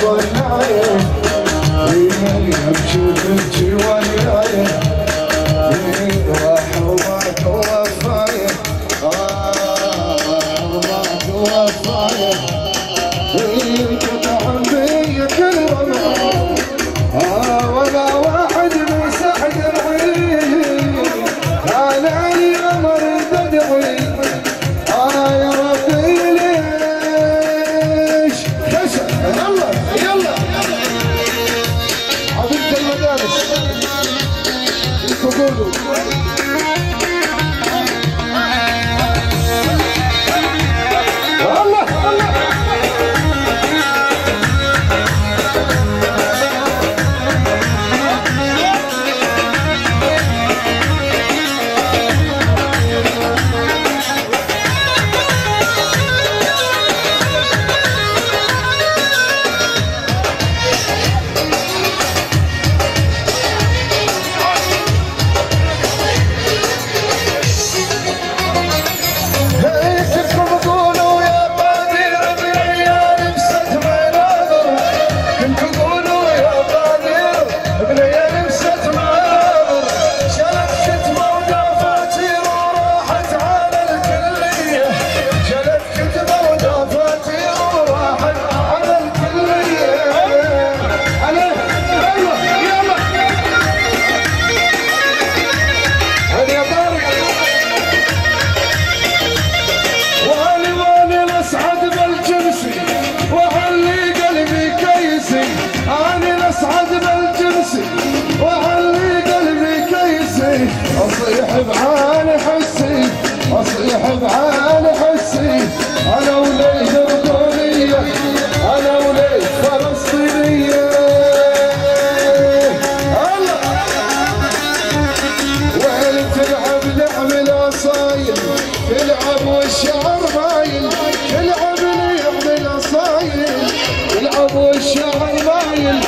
اصيح بعالي حسي، اصيح بعالي حسي، انا وليد اردنيه، انا وليد فلسطينيه. الله وين تلعب لعب الاصايل، تلعب والشعر مايل، تلعب لعب الاصايل، تلعب والشعر مايل.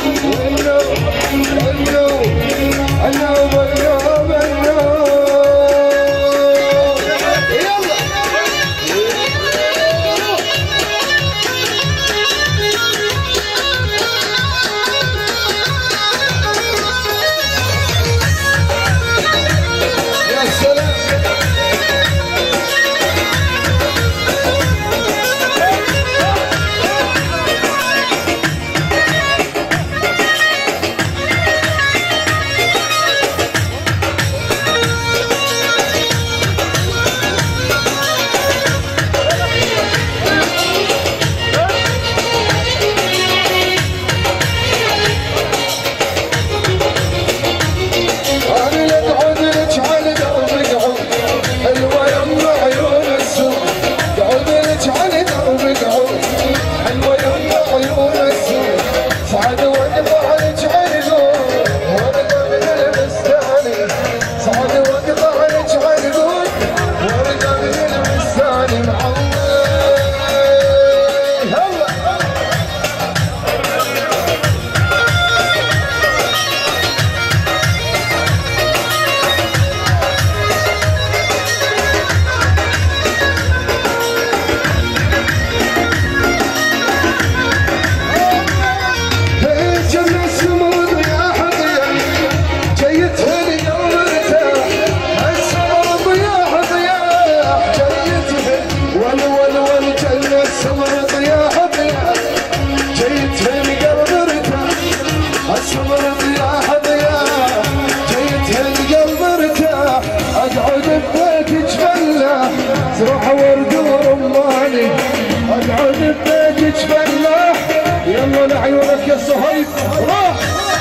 تروح ورد ورماني اقعد ببيتك فلاح. يلا لعيونك يا صهيب راح.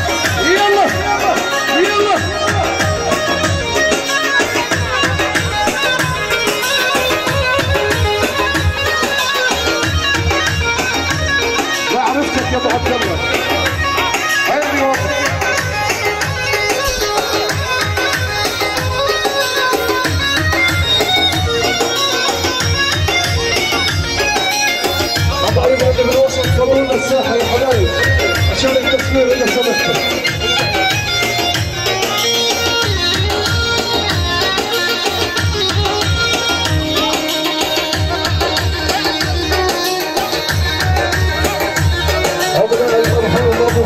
يلا يلا ما عرفتك يا ابو عبد الله. عيني واضح. كبرونا الساحة يا حبايب عشان التصوير إذا سمحتوا. عمرنا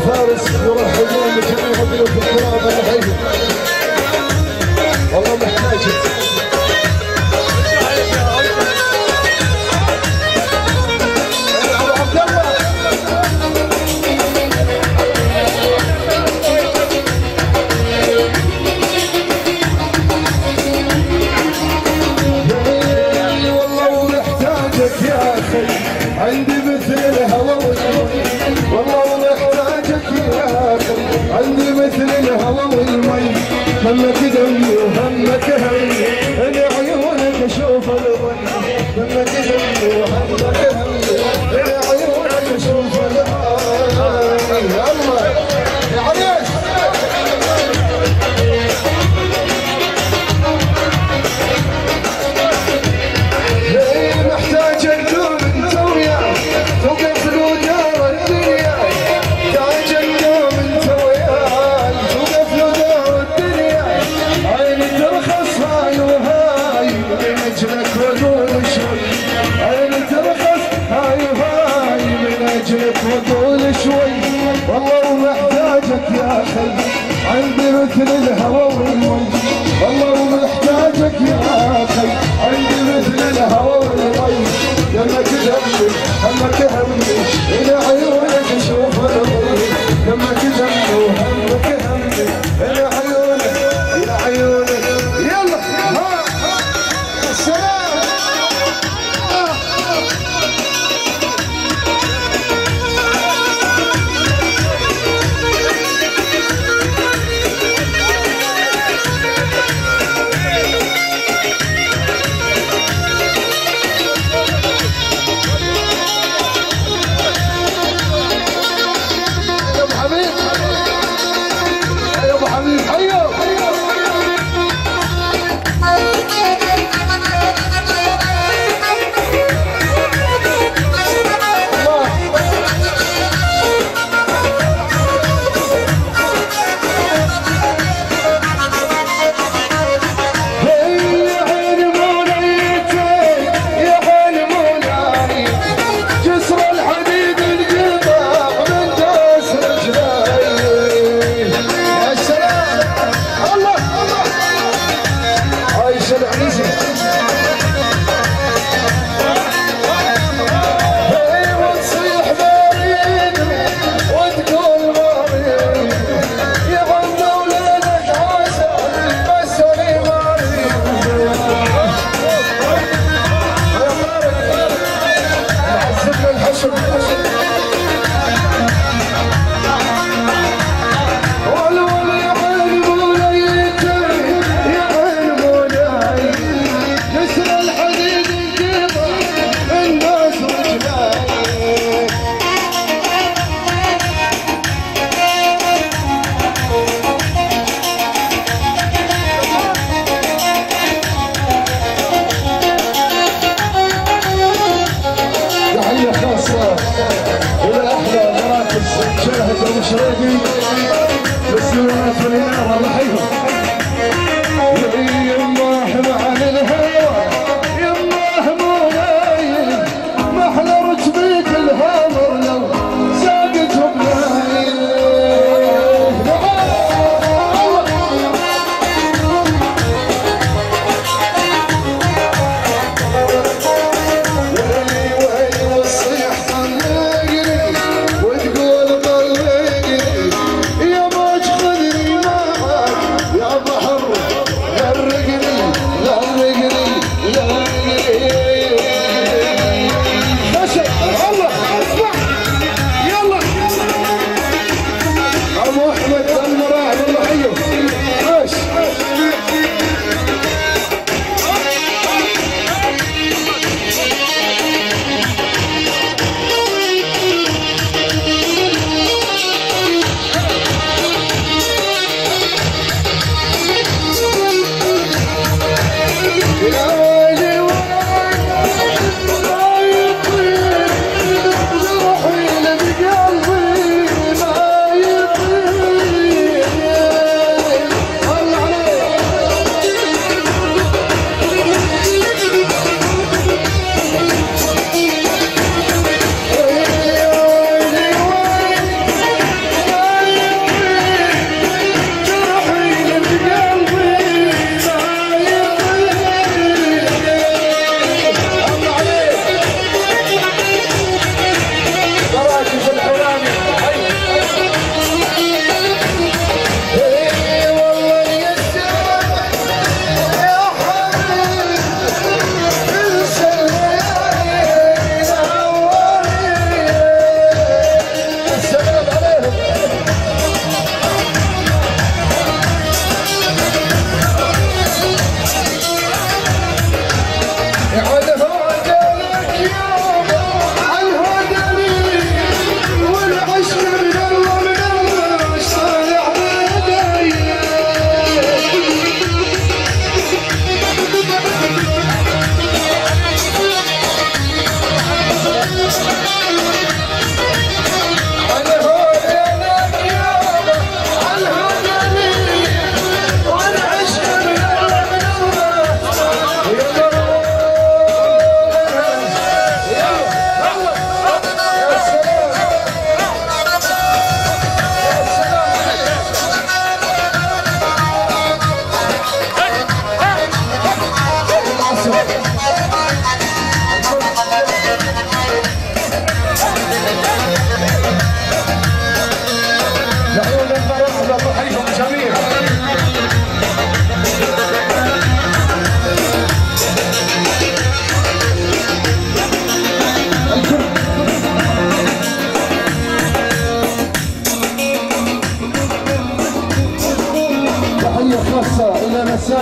فارس يرحبون بجميع ضيوف الكرام الحي. والله محتاجه. عندي مثل الهوى والمي، والله محتاجك يا اخي. عندي مثل الهوى والمي، همك دمي وهمك همي، انا عيونك اشوف الوي. همك دمي وهمك همي، انا عيونك اشوف الوي. يلا يا عريس. وطول شوي والله محتاجك يا اخي. عندي مثل الهوى والمي، والله محتاجك يا اخي. عندي مثل الهوى والمي، لما تدمي همك همي، الى عيونك اشوف الضي. لما تدمي وهمك همي، الى عيونك الى عيونك. يلا ها السلام. شريقي بالسيارات والنار الله حيهم. يما احنا عن الهوى، يما مولاي، ما احلى رتبيك الهامر لو ساقت بلاي.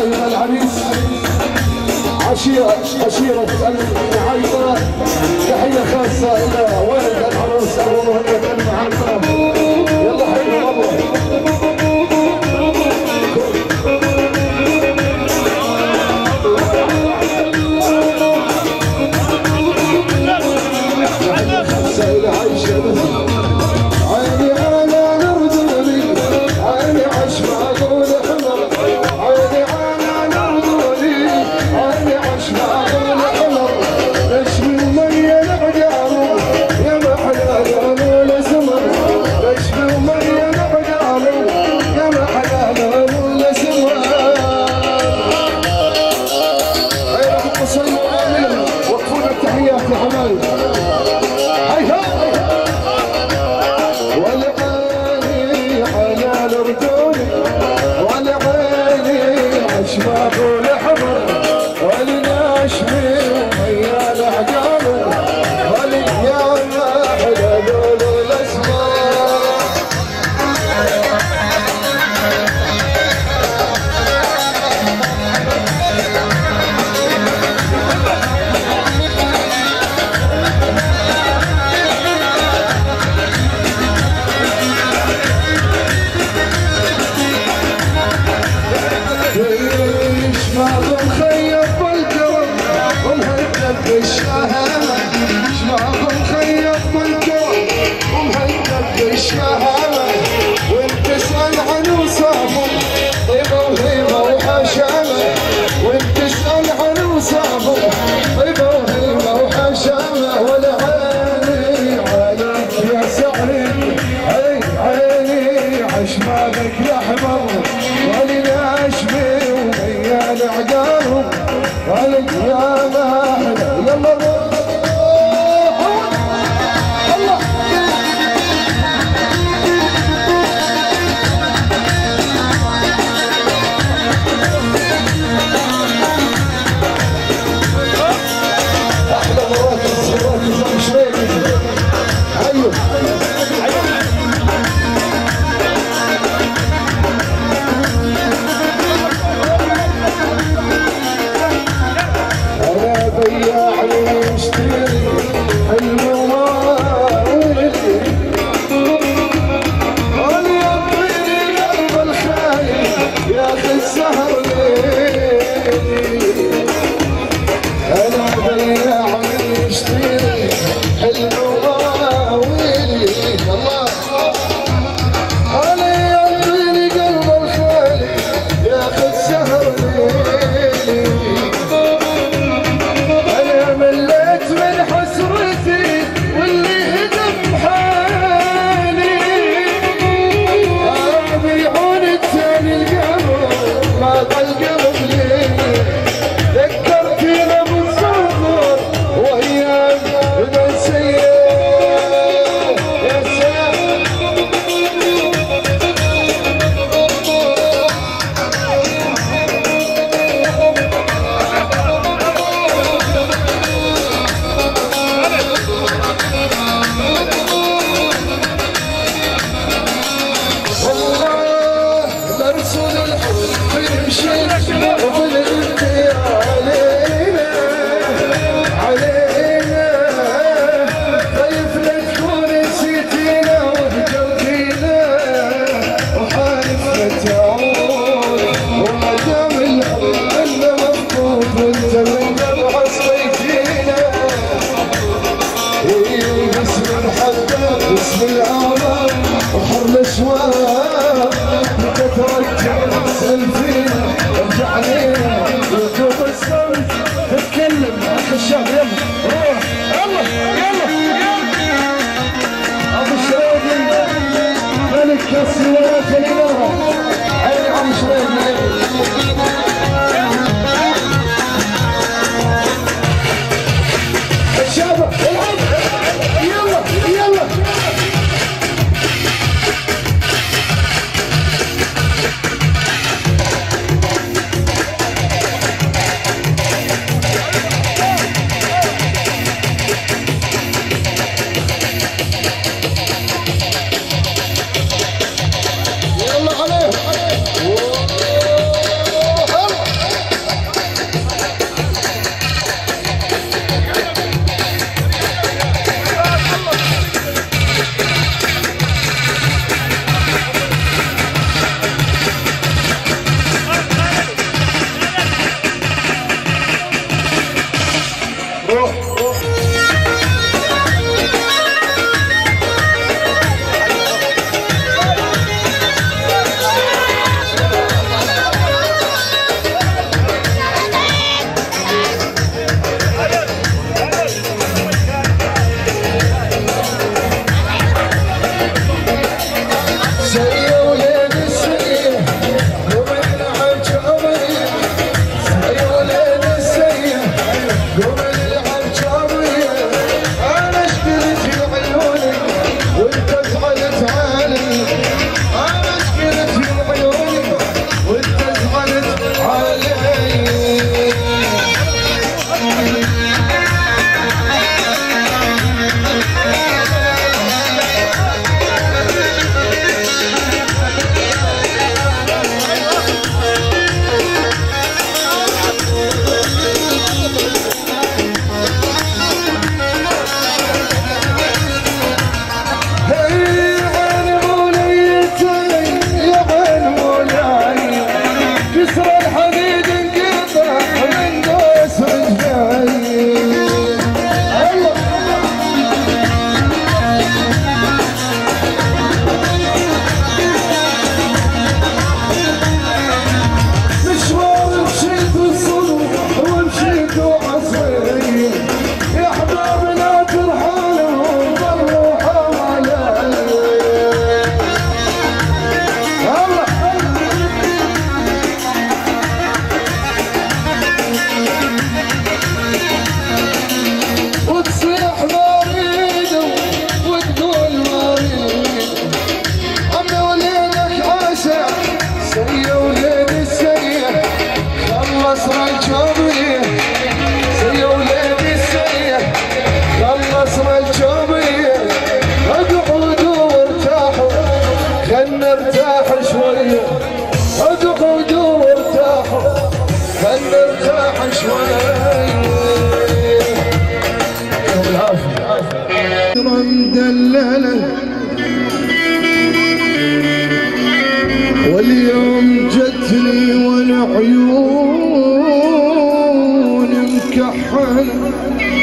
يبقى العريس عشيرة المعايطة. تحية خاصة إلى والد العروس أبو مهند المعايطة. يلا حلو والله. خلنا نرتاح شوية اقعدوا وارتاحوا خلنا نرتاح شوية مدللة واليوم جتني والعيون مكحلة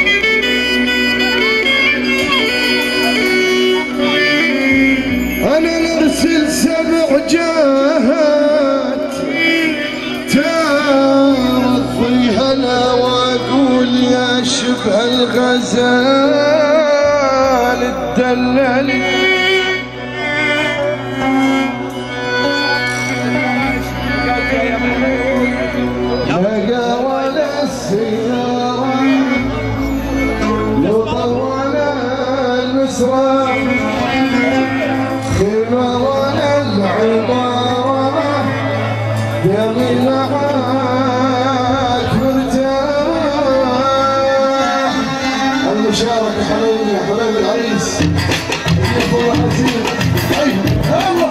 أنا نرسل 7 جهات تعرض فيها أنا وأقول يا شبه الغزال الدلالي لقى ولا السيارة لو طول المسرح خيمة ولا العمارة يمي معاك مرتاح المشاركة حبايبي يا حبايب العريس الله عزيز اي الله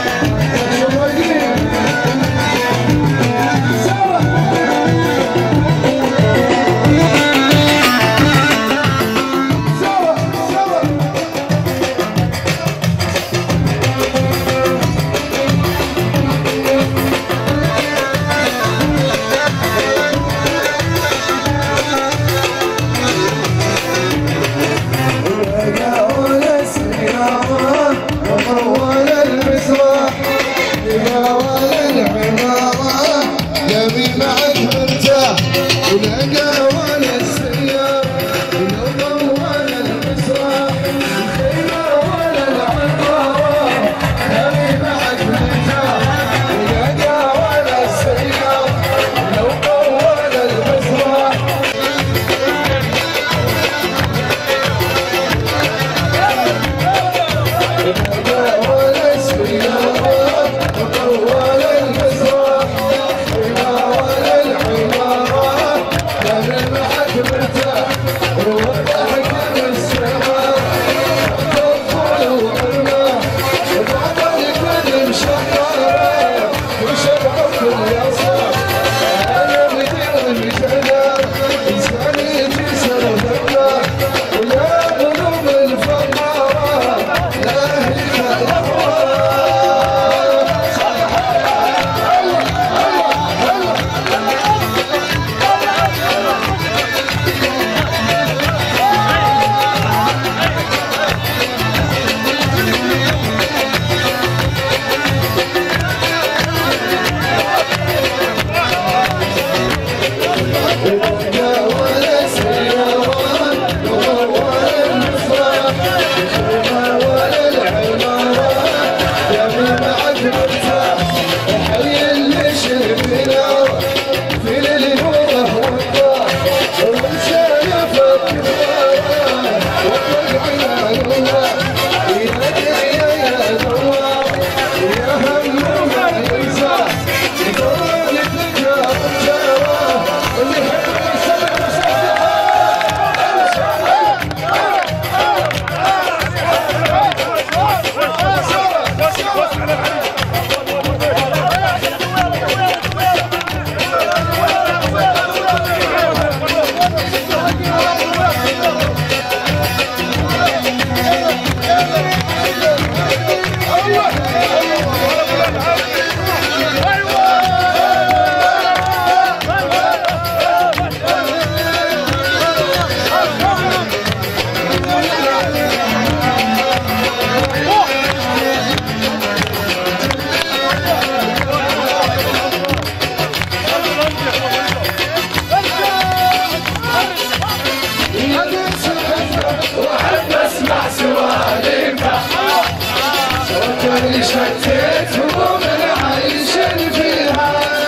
شتيت هموم العيش فيها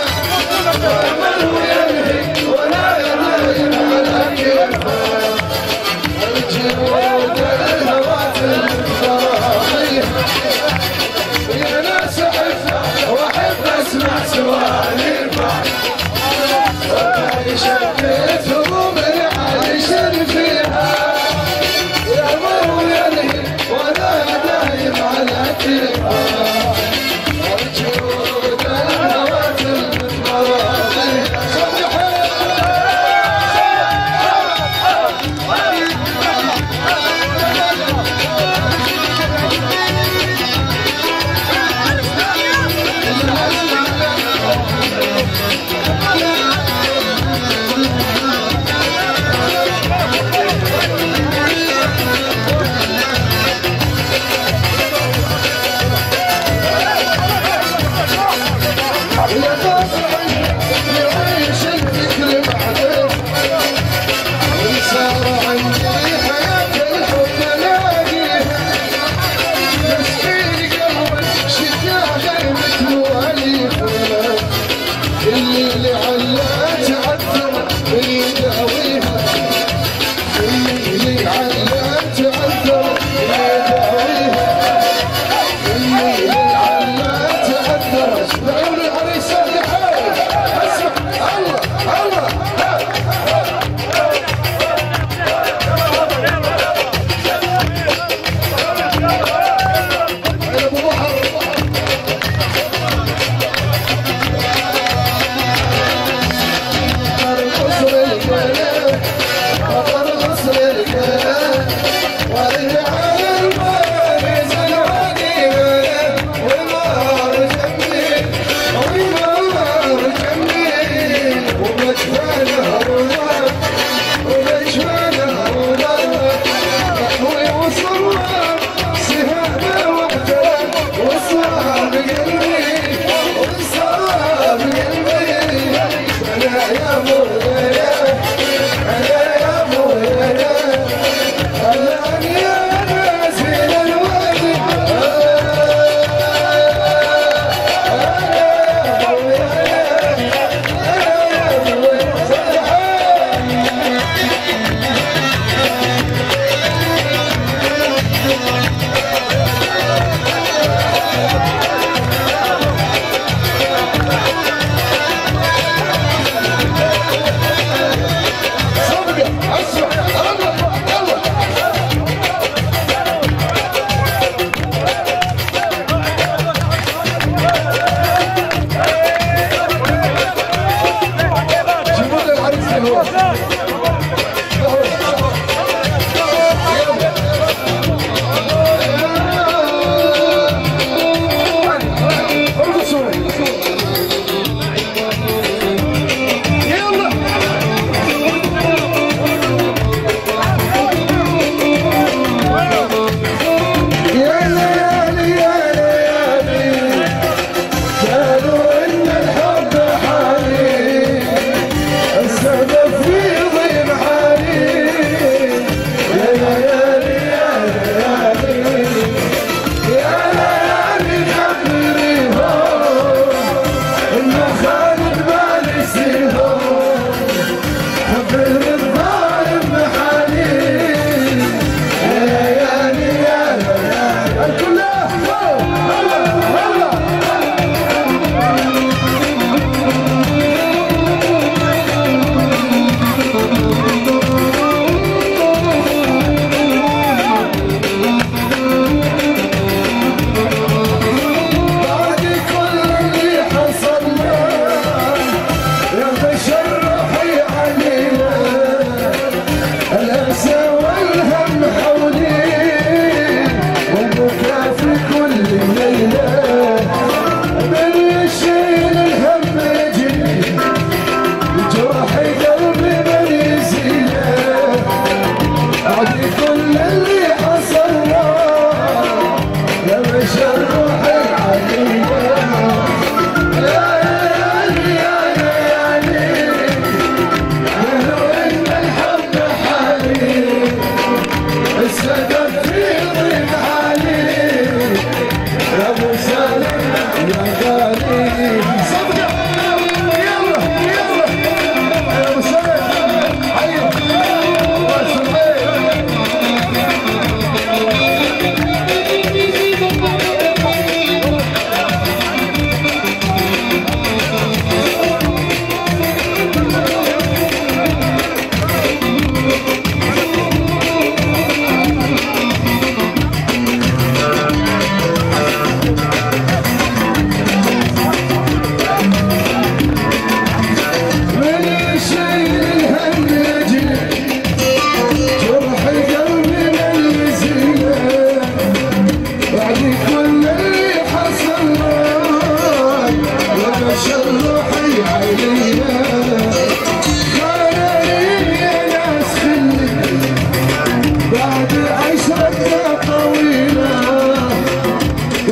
ومن هو ينهي ولا ينهي على كيفه الجنود الهواتف الفراغية يا ناس احبها واحب اسمع سواليفه شتيت هموم العيش فيها ومن هو ينهي ولا ينهي على كيفه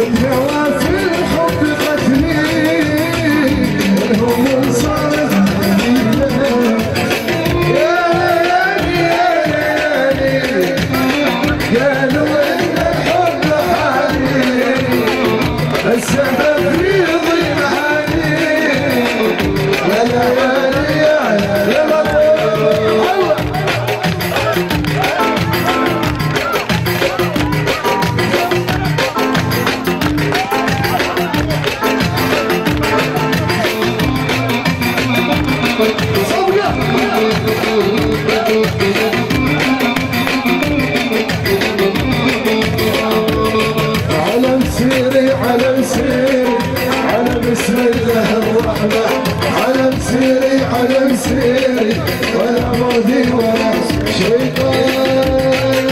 والهوى في الحب قتلي الهموم صارت قليلة يا ليالي قالوا ان الحب حالي السبب في ضيعاني يا ليالي يا علم سيري علم سيري علم بسم الله الرحمن علم سيري علم سيري ولا مودي ولا شيطان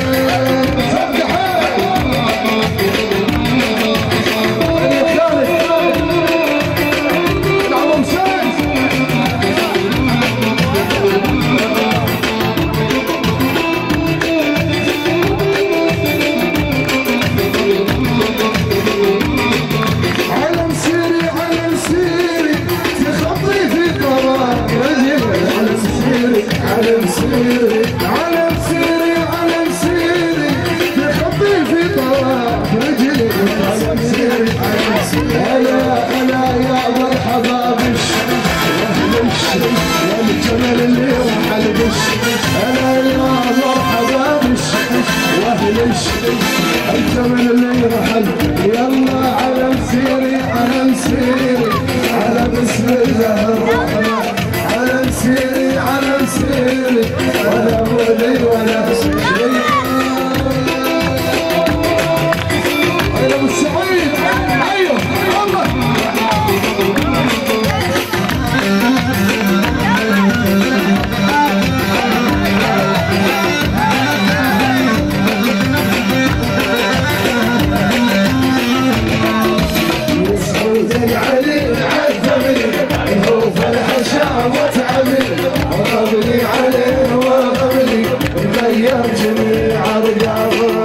علم سيري علم سيري علم سيري تخطي في طرف رجلي علم سيري علم سيري هلا يا مرحبا بش يا الجمل اللي راح البش هلا يا مرحبا بش واهلش الجمل اللي راح يلا علم سيري علم سيري على بسم الله الرحمن علم سيري علم سيري ولا مولي ولا شيء يا ابو سعيد ايوه الله يسعود العلي عذبني هو فالحشام وتعبني وقبلي عليه وقبلي غير جميع رقابه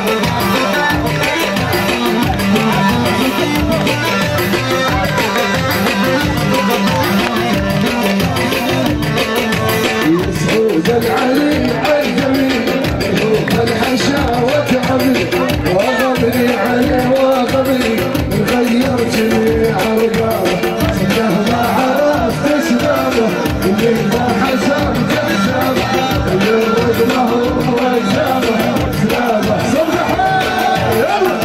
يسعود العلي عالجميل هو فالحشا وتعبني وقبلي عليه وقبلي غير جميع رقابه مهما عرفت اسبابه اللي ما حسبت حسابه اللي رضمه وجابه سلامه صبح يلا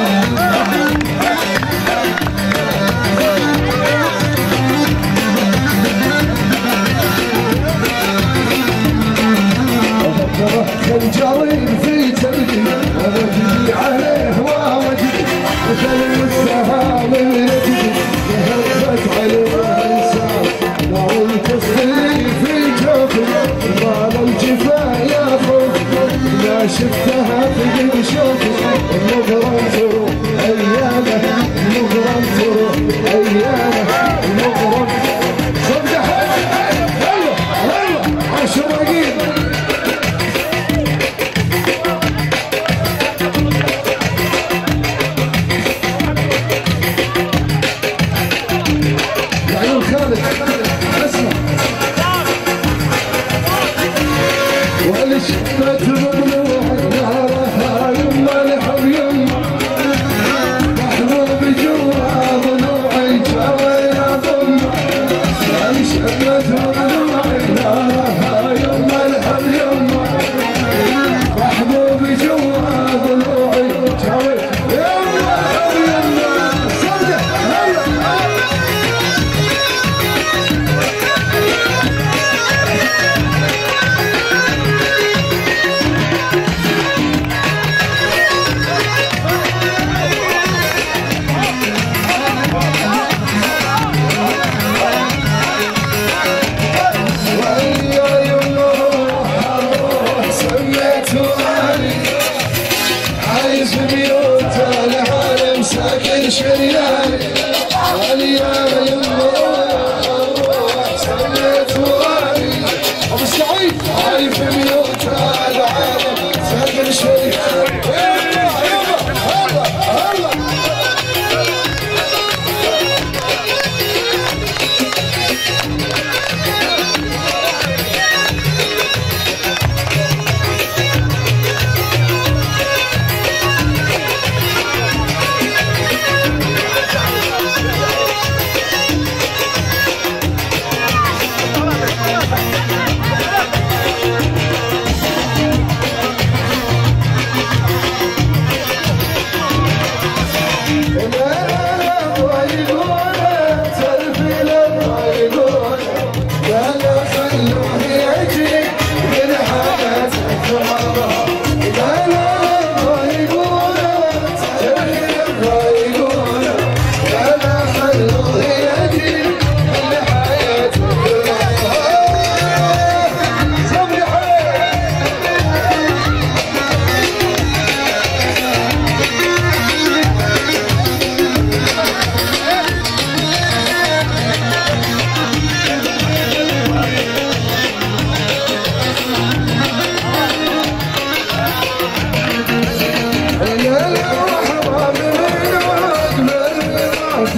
خنجرين في تلقي ووجدي عليه ووجدي مثل السهام من رجلي هبت عليه الانسان نعوم تصلي في جوفي طال الجفا يا خوفي ما شفتها في شوفي مغرم تروح ايامه مغرم تروح ايامه مغرم صدق يلا يلا 10 دقيقة ولشمت ممنوع نارها يما الحب يما محبوب جوا ضلوعي جوا يا ضمة ولشمت ممنوع نارها يما الحب يما محبوب جوا ضلوعي جوا يما يما صدق هلا شرياني عليا يما سميت واني ابو سعيد عايف بيوت العالم ساكن شرياني يلا يلا هلا هلا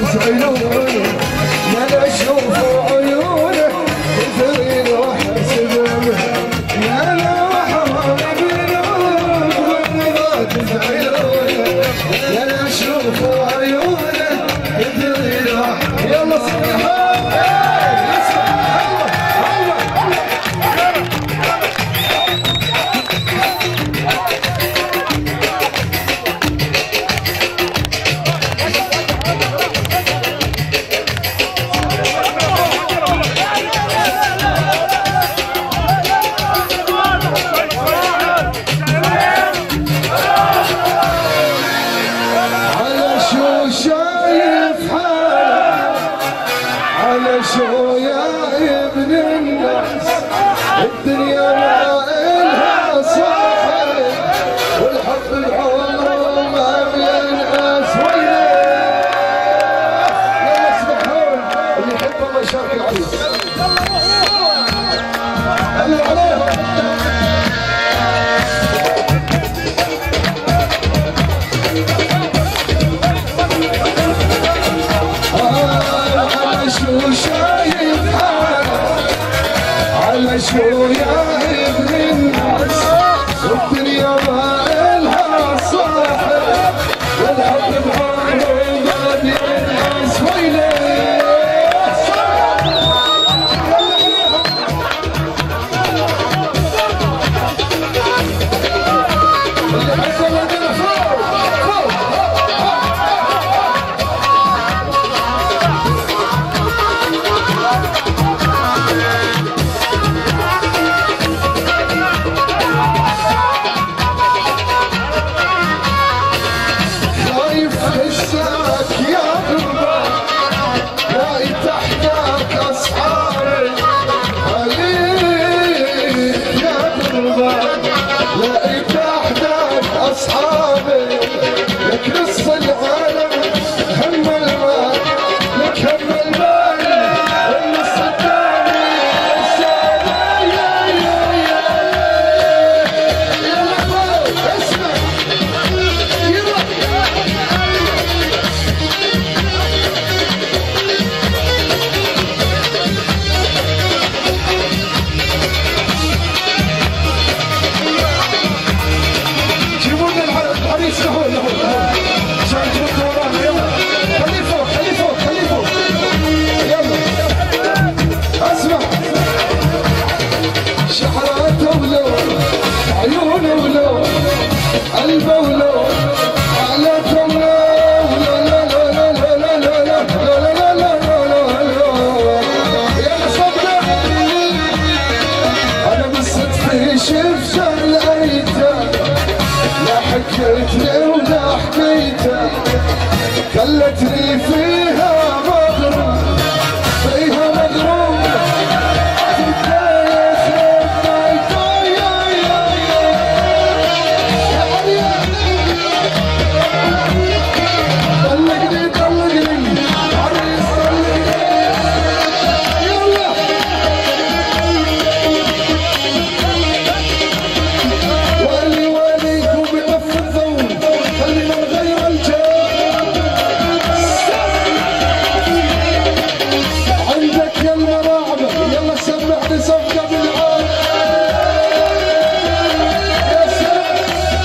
تزعلون لا اشوف عيونه تثرين واحسب يا لو حرام بنوب والرضا تزعلون لا اشوف عيونه تثرين واحسب يلا صبحوا شو يا ابن الناس الدنيا ما إلها صاحب والحب بعمره ما بينقاس ويلي يا يسمحون اللي يحب الله يشارك العريس هلا عليهم شو شايف حالك على شو يا ابن الناس والدنيا ما إلها صاحب والحب بعمره ما بينقاس ويلي حكيتني ولا حكيته خلتني فيها مغروم فيها مغروم طلقني طلقني عريس طلقني يلا ولي وليكم بطف الضوء خلينا نغير الجو عندك يا المراعبة يلا سمعني صفقة بالعالم يا سلام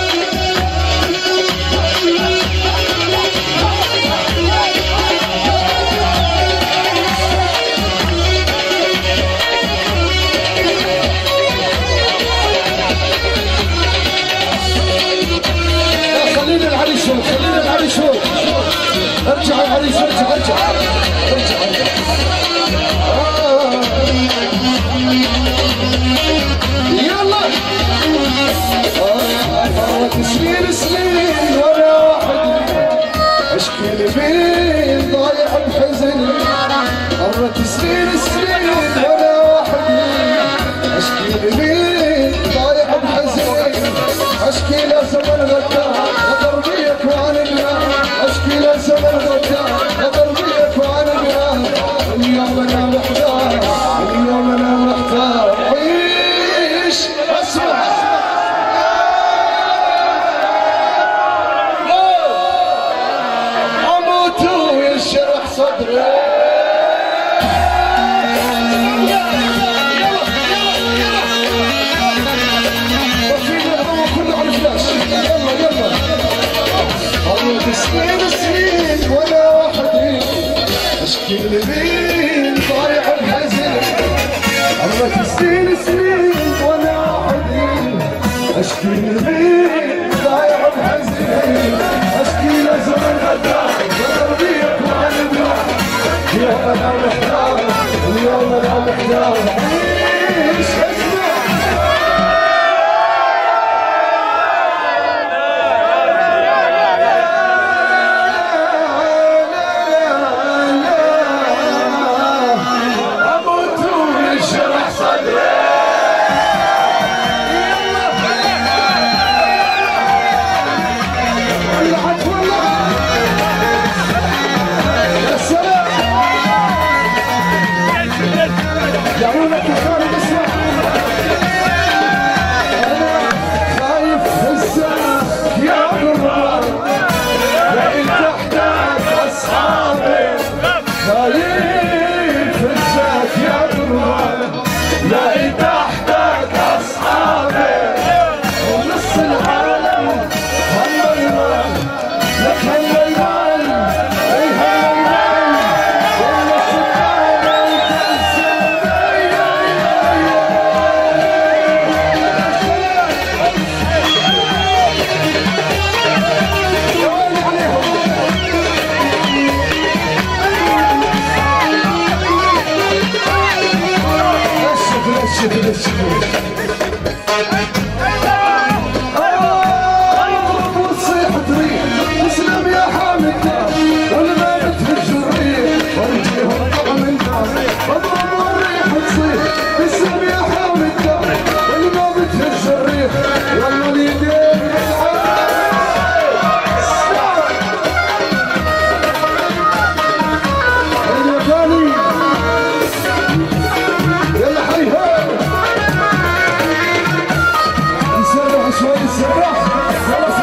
خلينا العريس هون خلينا العريس هون ارجع العريس ارجع ارجع ارجع ارجع يلا مرت سنين سنين وانا وحدي اشكي لمين ضايع بحزني مرت سنين سنين وانا وحدي اشكي لمين ضايع بحزني اشكي لزمن غدار غدر بيك وانا النار اشكي لزمن غدار غدر بيك وانا النار اليوم انا محتار اليوم انا محتار عيش اسمع اموت وينشرح اليوم انا محتار اليوم انا محتار عيش اسمع اموت ويشرح صدري يعونك يا خالد اسمع انا خايف هسه يا قرار لئن تحتاج اصحابي خايف هسه يا قرار لئن تحتاج اصحابي ونص العالم هالليل لك هالليل اي هالليل ونص العالم وصيحة ريح اسلم يا حامد والما بتهج الريح وارجيهم طعم النار اضرب الريح تصيح اسلم يا حامد والما بتهج الريح يلا اليدين شوي السراح خلاص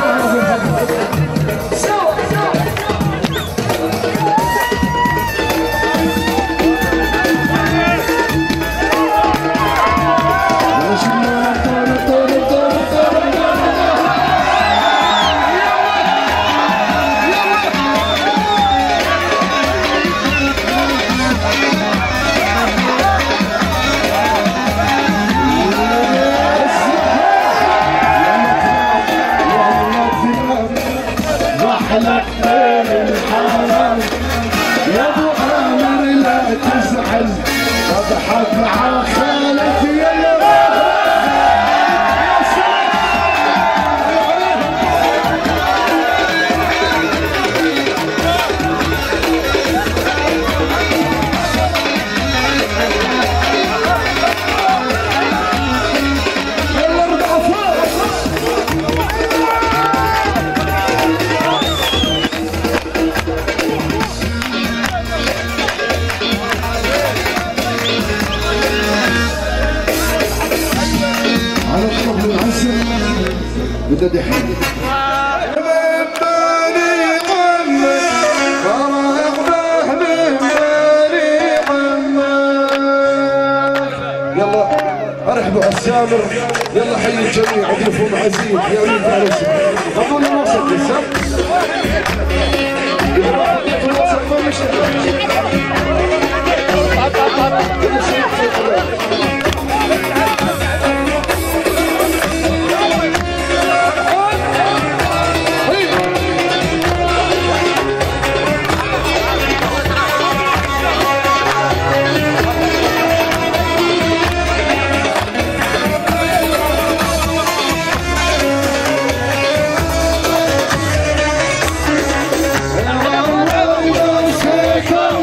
سوا يا ابو عامر لا تزعل اضحك مع خالتي يا بدأ دحين يلا ارحبوا السامر يلا حي الجميع اضرفوا معزين يا وليد العروس خذوا لنا وسط لسه اذا ما حطيتوا الوسط ما مشكله Come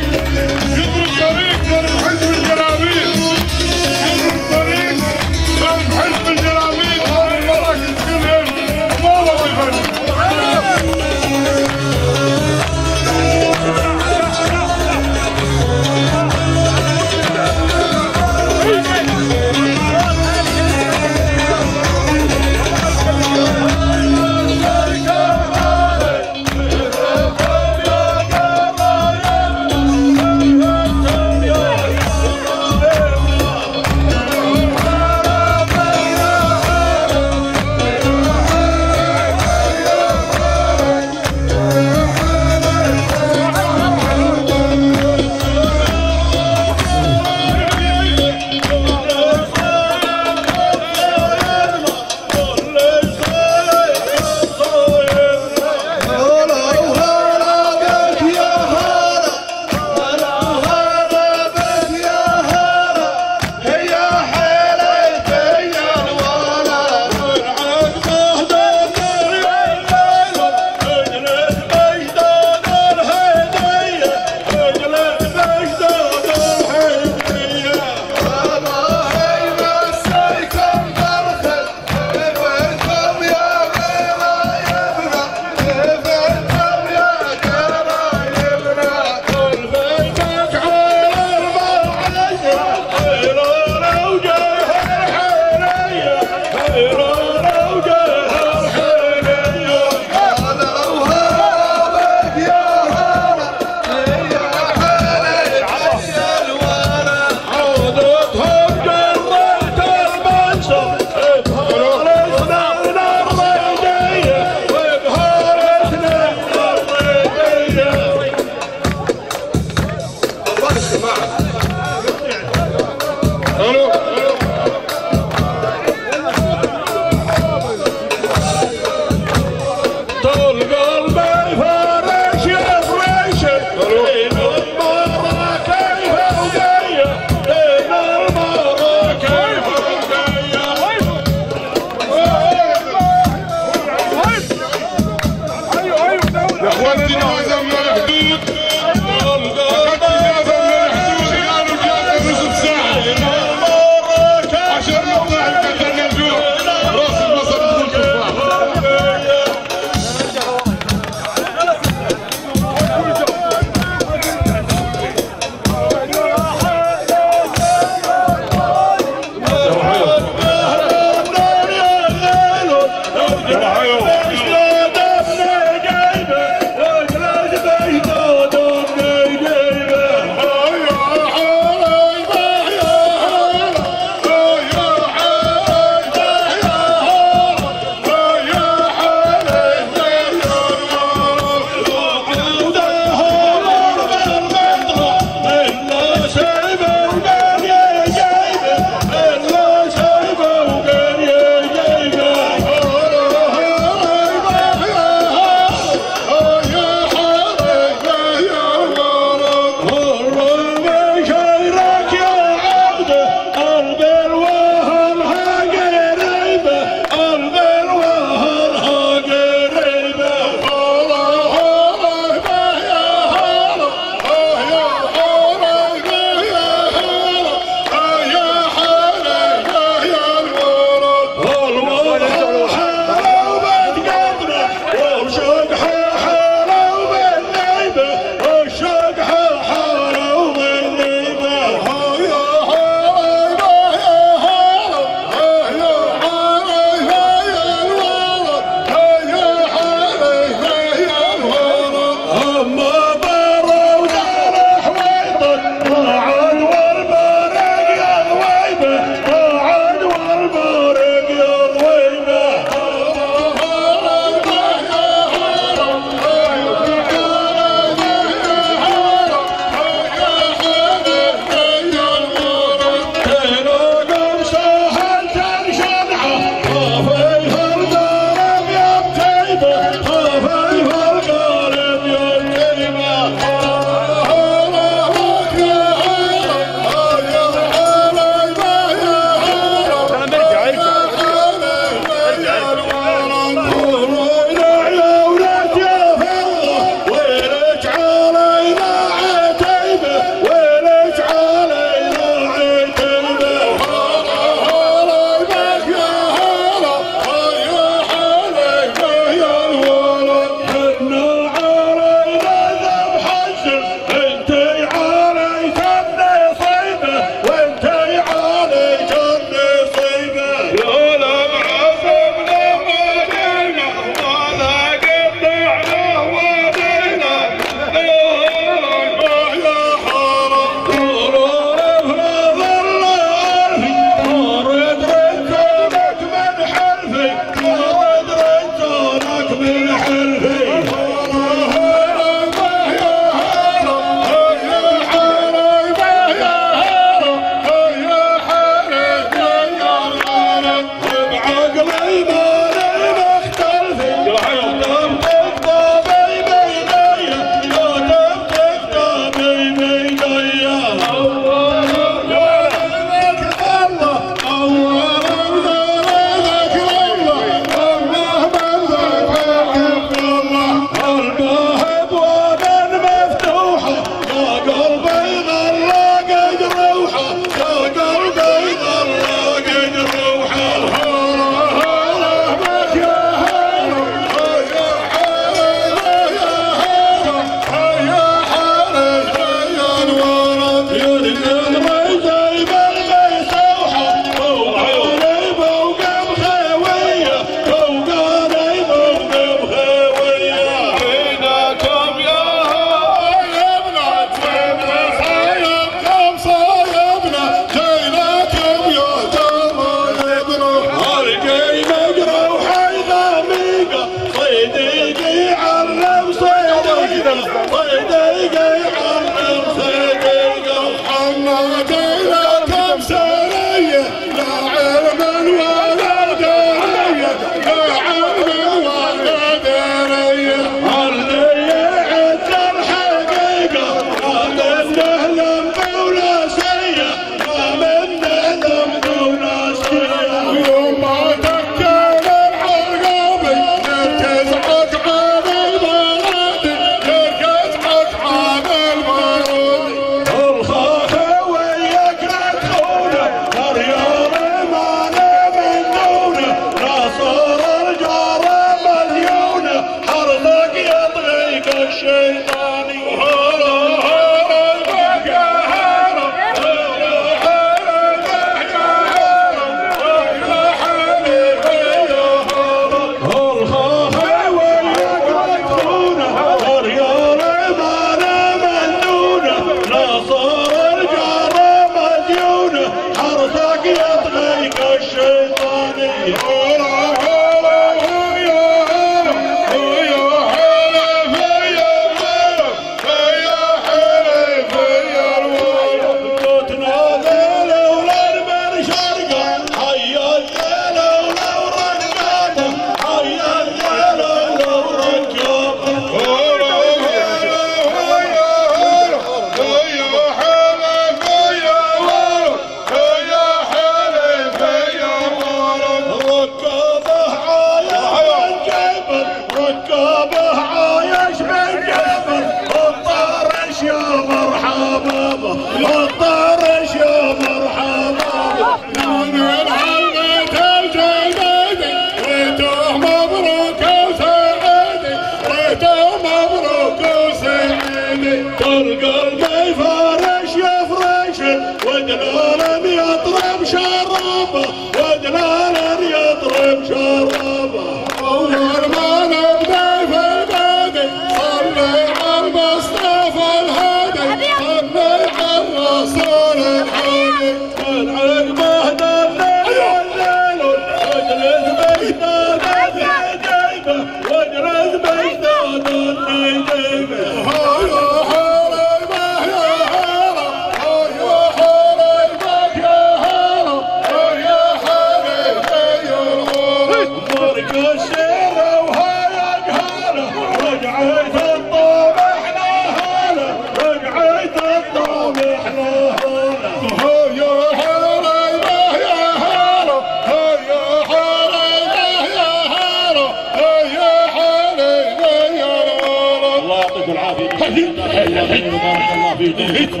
الشيرة وهاي قهالة رجعت الطوبح لهالة رجعت الطوبح لهالة هيا حريمه يا هالة هيا حريمه يا هالة هيا حريمه يا هالة. الله يعطيكم العافية. بارك الله فيكم. شكرا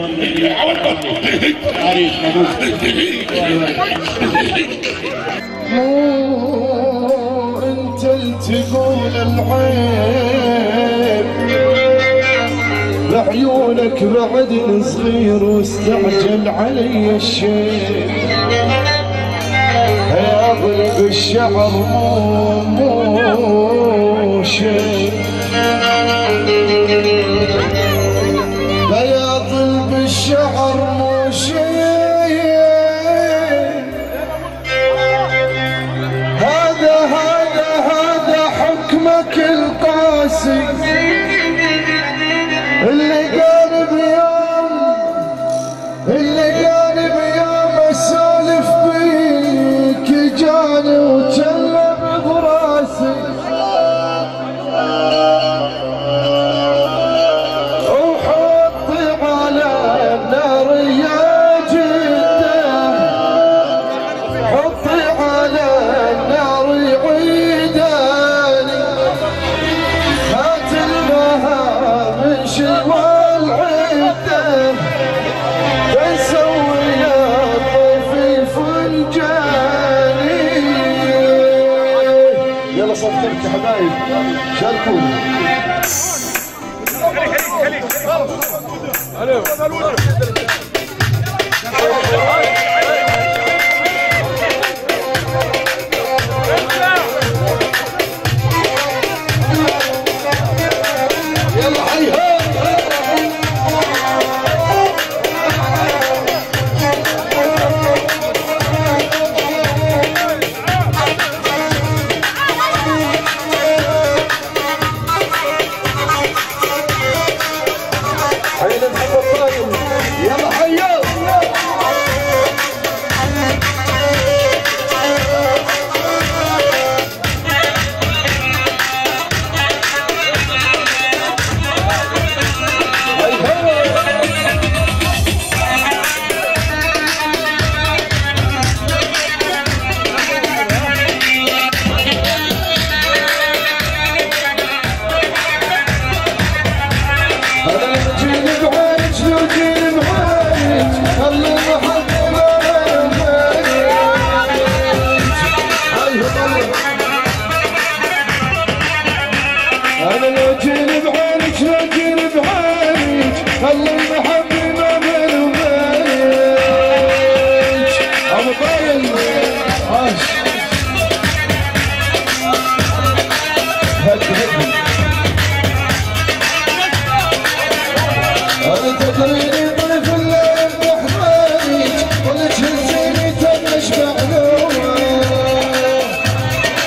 عريس مو انت تقول العيب بعيونك بعد صغير واستعجل علي الشيب يضرب الشعر مو شيب بياض بالشعر مو شيء هذا حكمك القاسي اللي قال بيوم اسولف بيك جاني وجلب براسي صدقت يا حبايب شاركوني. يلا حيها يلا حيا أنا لو جيني بعينك لو جيني بعينك الله المحبي ما بين وبينك أبو طايل عاش أنا تدريني ضيف الليل بحضاني ولك هزيني تنش معلومة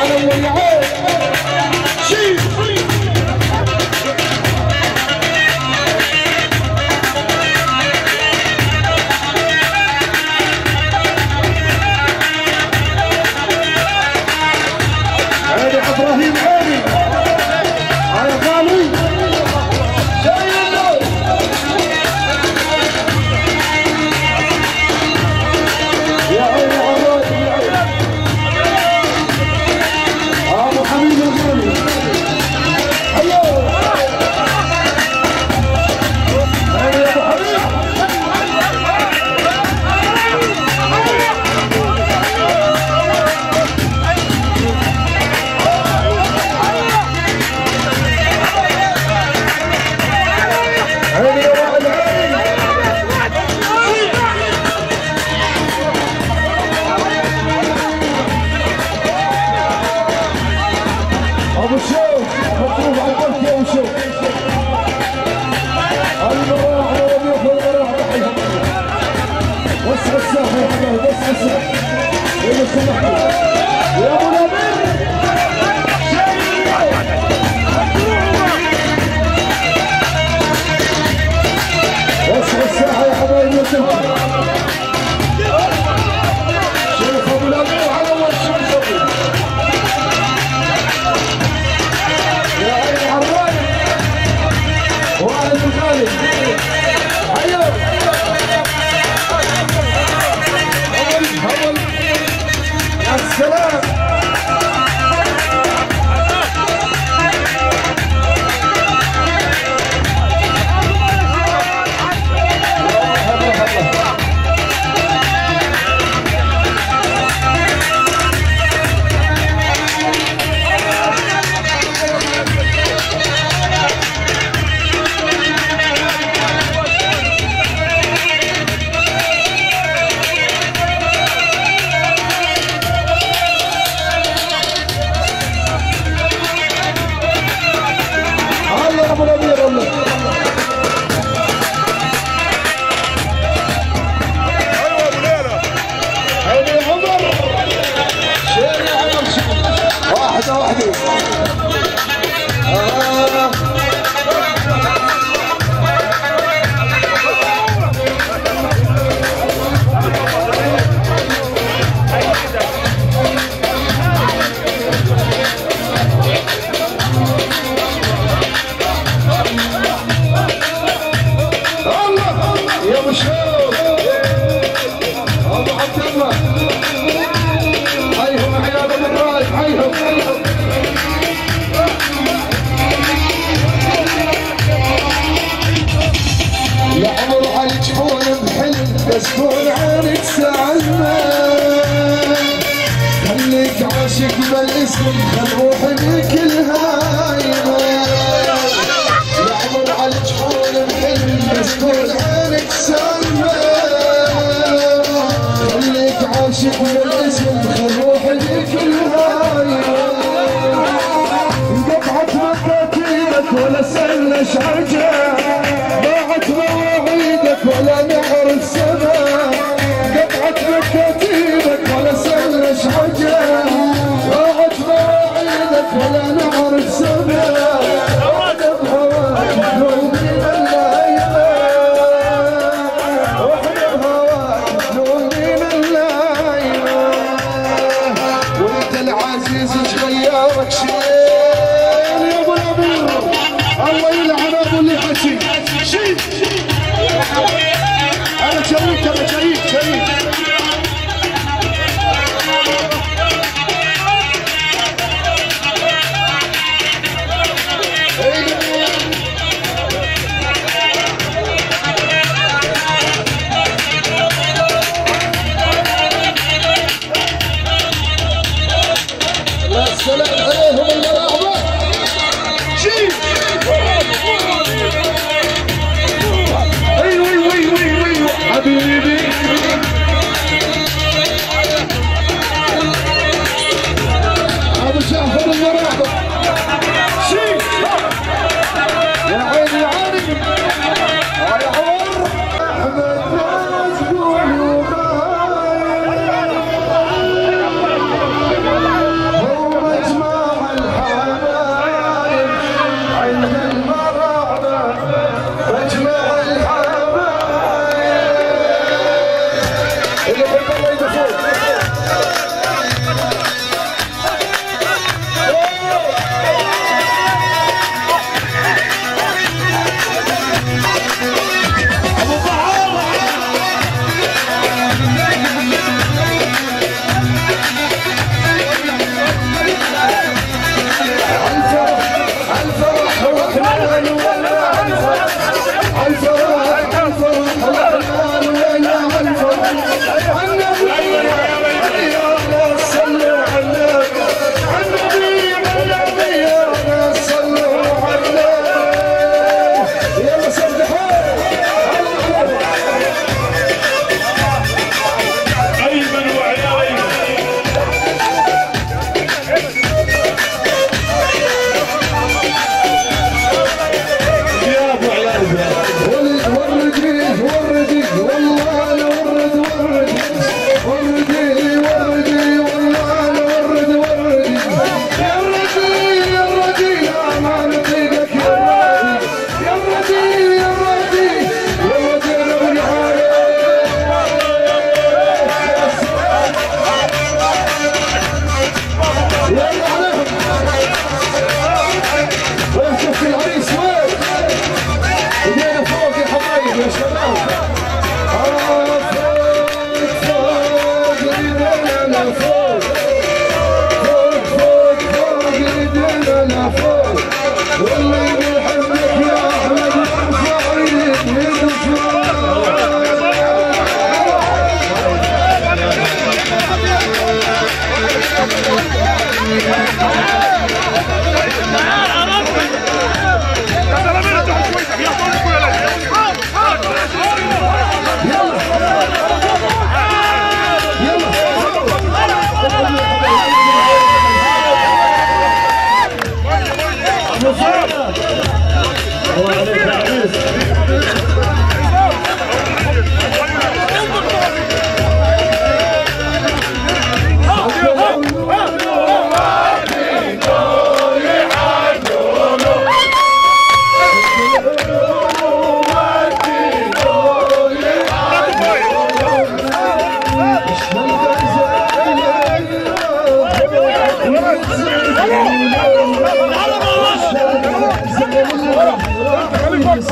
على عين شيل عيني ابراهيم عيني على غالي يا عيني عراد ابو حميد الغالي ايوه عيني يا ابو حميد عيني يا واحد عيني ابو الشوك مطلوب على القلب يا ابو الشوك المراح وربيع والمراح تحيهم وسع الساحه يا حبايبي وسع الساحه لو سمحتوا يا ابو نبيل وسع الساحه يا حبايبي لو سمحتوا شوف ابو نبيل على اول شوف يا عيني عراد وعلى الغالي ايوه هول يا السلام الله ابو نبيل الله عيني عمر شيل يا عمر واحده واحده يا ابو شوق ابو عبد الله حيهم عيال ابو الرايد حيهم يا عمر على جفون بحلم بس طول عينك سالمه خليك عاشق بالاسم خل روحي كلها هايمه يا عمر على جفون بحلم بس طول عينك سالمه خليك عاشق بالاسم خل روحي كلها هايمه انقطعت مكاتيبك ولا سلش عجا ضاعت مواعيدك ولا نهر السماء قطعت مكاتيبك ولا سلش عجا ضاعت مواعيدك ولا نهر السماء وانا بهواك نومي الليلة واحنا بهواك نومي الليلة وانت العزيز تغيرك شيء يا ابو نبيل الله يلعن ابو اللي حكي شيل انا شريك انا شريك يا سلام عليهم المراحبة شيل وي حبيبي ابو جعفر المراحبة شيل يا عيني عيني يا عمر احمد مسجون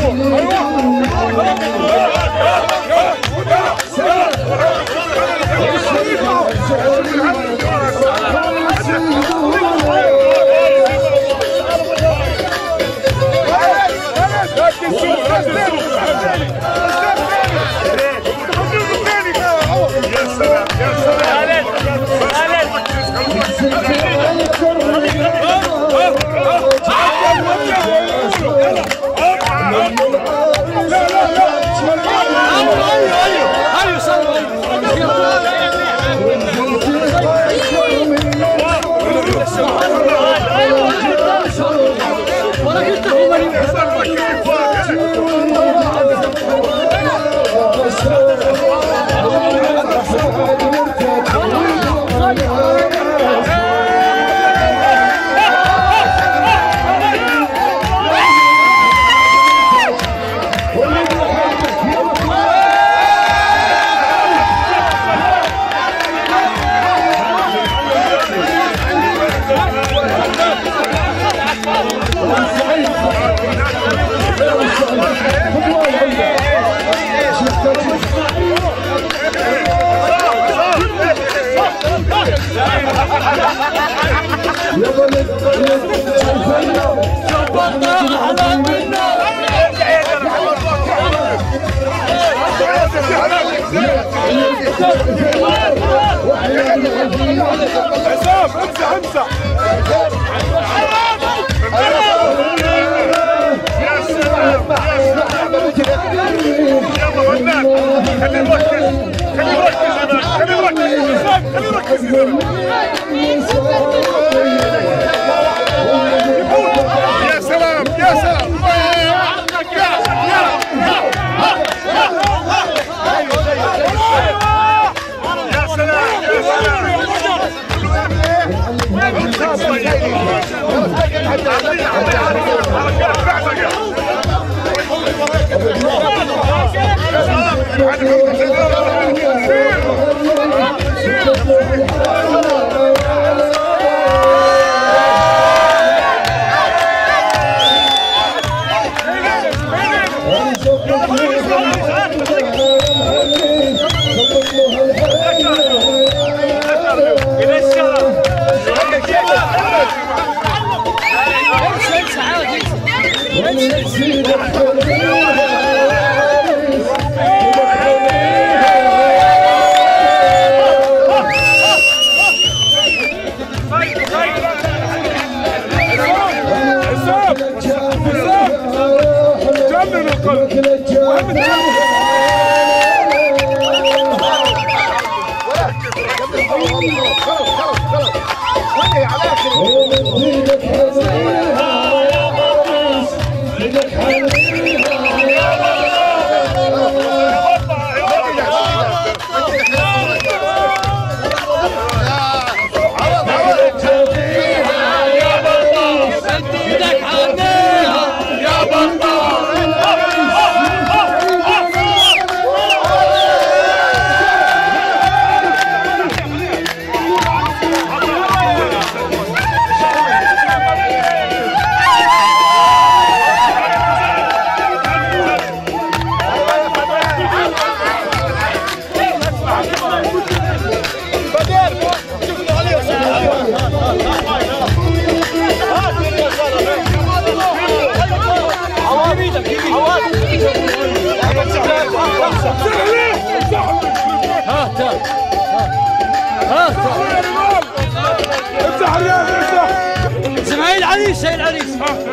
اسماعيل عريس سيد عريس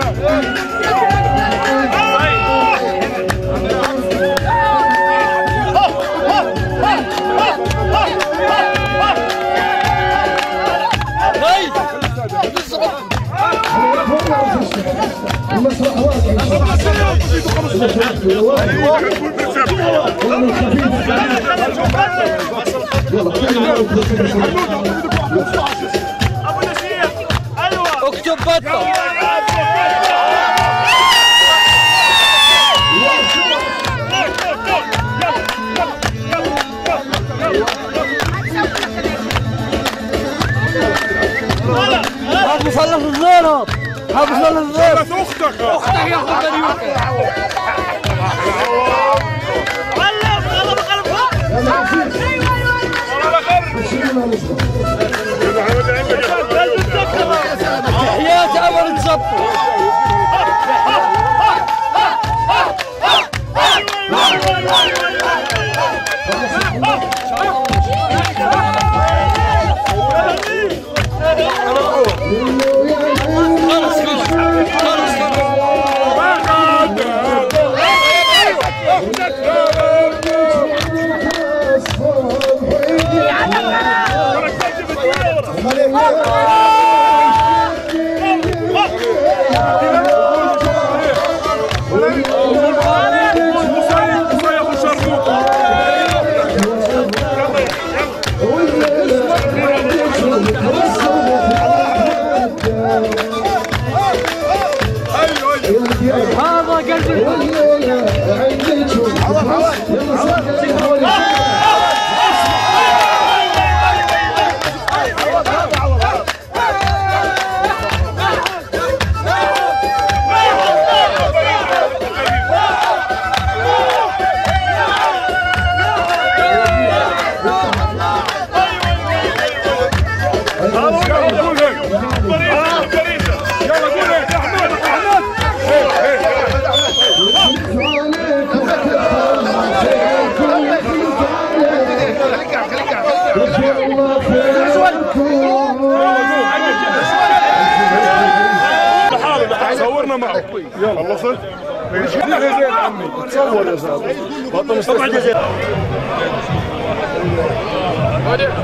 اكتب بطة مصلح الزينب حافظنا للضيف. اختك يا اخوك اليوم. تحياتي امل تزبط. هذا صورنا معه. يلا خلصت؟ يا عمي تصور يا زلمه.